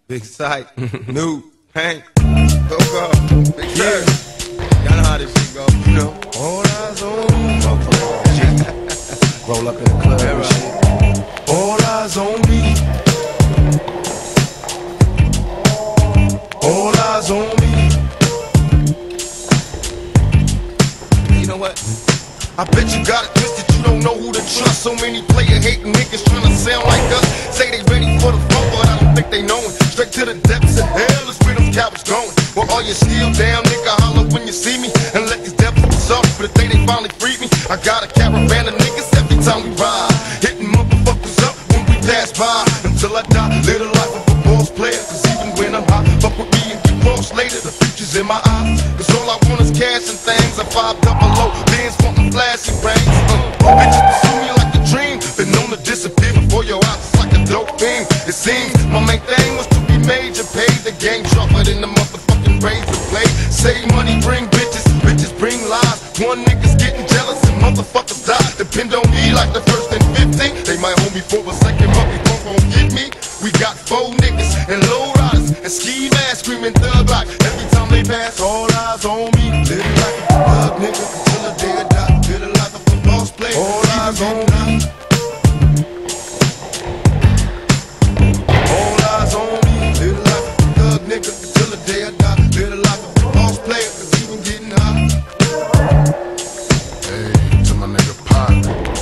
Big Sight, New, Hank, Coco, Big Sight. Y'all know how this shit go, you know. All eyes on me. Roll up in the club and shit. All eyes on me. All eyes on me. You know what? I bet you got it twisted, you don't know who to trust. So many player hating niggas tryna sound like us. Say they ready for the fun, but I don't think they know it. Straight to the depths of hell is where them cowards going. Well, all you still down, nigga, holler when you see me. And let these devils be sorry for the day they finally freed me. I got a caravan of niggas every time we ride, hitting motherfuckers up when we pass by. Until I die, live the life of a boss player. Cause even when I'm high, fuck with me and get lost later. The future's in my eyes, cause all I want is cash and things. I 5 double low, bands wanting flashy rings. Bitches pursue me like a dream. Been known to disappear before your eyes, it's like a dope thing. It seems my main thing was to be major, pay the game sharper than the motherfucking razor blade. Save money, bring bitches, bitches bring lies. One nigga's getting jealous and motherfuckers die. Depend on me like the first and 15. They might hold me for a second, but they won't get me. We got 4 niggas and low riders and ski masks screaming thug like every time they pass. All eyes on me, live like a thug nigga until the day I die. Live the life of a boss player. All eyes on me. All eyes on me, live the life of a thug nigga until the day I die. Live the life of a boss player, cause even getting high. Hey, to my nigga Pac.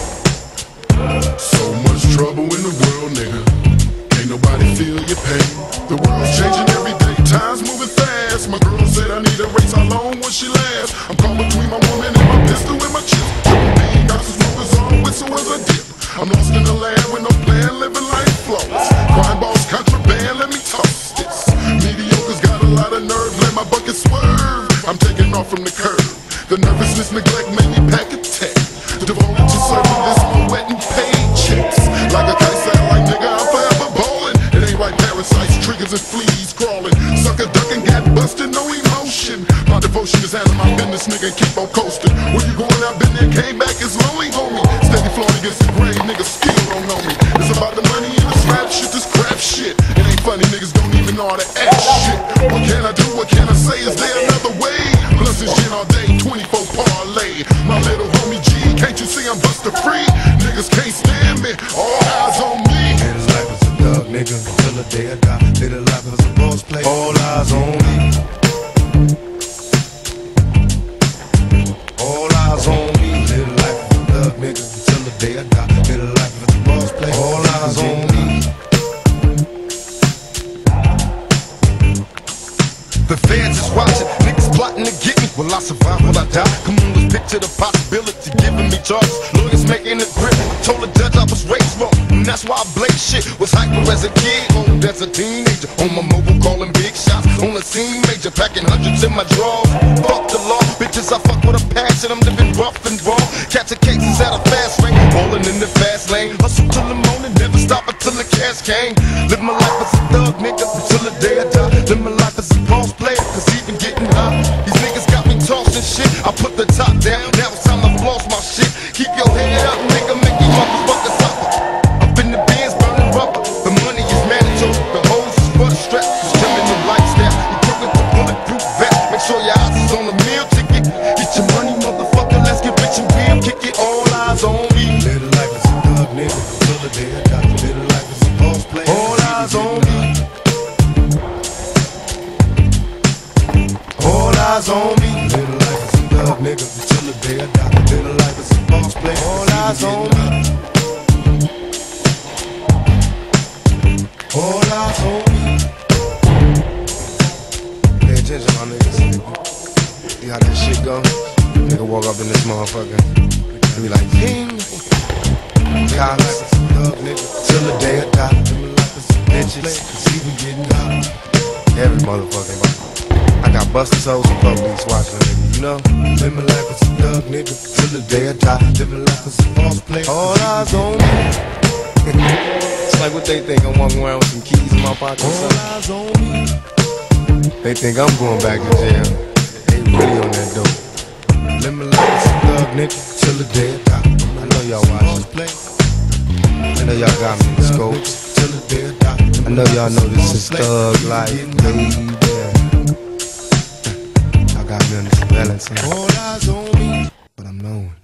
So much trouble in the world, nigga. Ain't nobody feel your pain. The world's changing every day, time's moving fast. My girl said I need a race, how long will she last? I'm caught between my woman and my pistol and my chip. Triple bean, got some smokers on, whistle as I dip. I'm lost in the land with no plan, living life flawless. Crime boss, contraband, let me toss this. Mediocre's got a lot of nerve, let my bucket swerve. I'm taking off from the curb. The nervousness, neglect made me pack a tech. Devoted to serving this, my wet and paid chicks. Like a kite sound like nigga, I'm forever ballin'. It ain't right, parasites, triggers and fleas crawling. Sucker ducking, got busted, no emotion. My devotion is handling my business, nigga, and keep on coasting. Where you going, I've been there, came back, it's lonely, homie. Steady flowing against the grave, niggas still don't know me. It's about the money and the slap shit, this crap shit. It ain't funny, niggas don't even know how to act shit. What can I do, what can I say, is there another way? Plus this shit all day, 24 parlay. My little homie G, can't you see I'm buster free? Niggas can't stand me, all eyes on me. Live the life as a thug nigga until the day I die. Live the life as a boss player. All eyes on me. All eyes on me. Live the life as a thug nigga until the day I die. Live the life as a boss player. All eyes on me. The feds is watching, niggas plotting to get me. Will I survive, will I die? Come on, let's picture the possibility, giving me charges. Lawyers making it grip. Told the judge I was raised wrong, and that's why I blame shit. Was hyper as a kid, old as a teenager. On my mobile calling big shots, on the scene major, packing hundreds in my drawers. Fuck the law, bitches I fuck with a passion. I'm living rough and raw, catching cases at a fast rate, rolling in the fast lane. Hustle till the morning, never stop until the cash came. Live my life as a thug nigga until the day I die. Live my life as a boss player, cause even getting high. These niggas got me tossing shit. I put the top down, now it's time to floss my shit. Keep your head up, nigga, make these motherfuckers suffer. Up in the bins, burning rubber. The money is mandatory, the hoes is for the strap. Just trimming the lights down, equipped with the bulletproof vest. Make sure your eyes is on the meal ticket. Get your money, motherfucker, let's get rich and real. Kick it, all eyes on me. Live the life as a thug nigga until the day I die. Live the life as a boss player. All eyes on me. All eyes on me. Live the life as a thug nigga until the day I die. Live the life as a boss player. All eyes on me. All eyes on me. Pay attention, my niggas. See how that shit go? Nigga walk up in this motherfucker and be like, ding. Cops, thug nigga till the day I die. Live my life as a bitches, cause even getting high. Every motherfucking body. I got busted souls and police watching a nigga, you know? Live my life as a thug nigga till the day I die. Live my life as a boss player. All eyes on me. It's like what they think, I'm walking around with some keys in my pocket or something. All eyes on me. They think I'm going back to jail. They really on that dope. Live my life as a thug nigga till the day I die. I know y'all watching. I know y'all got me in the scopes till the day I die. I know y'all know this is Thug Life, baby. I got me on the surveillance, All eyes on me, but I'm known.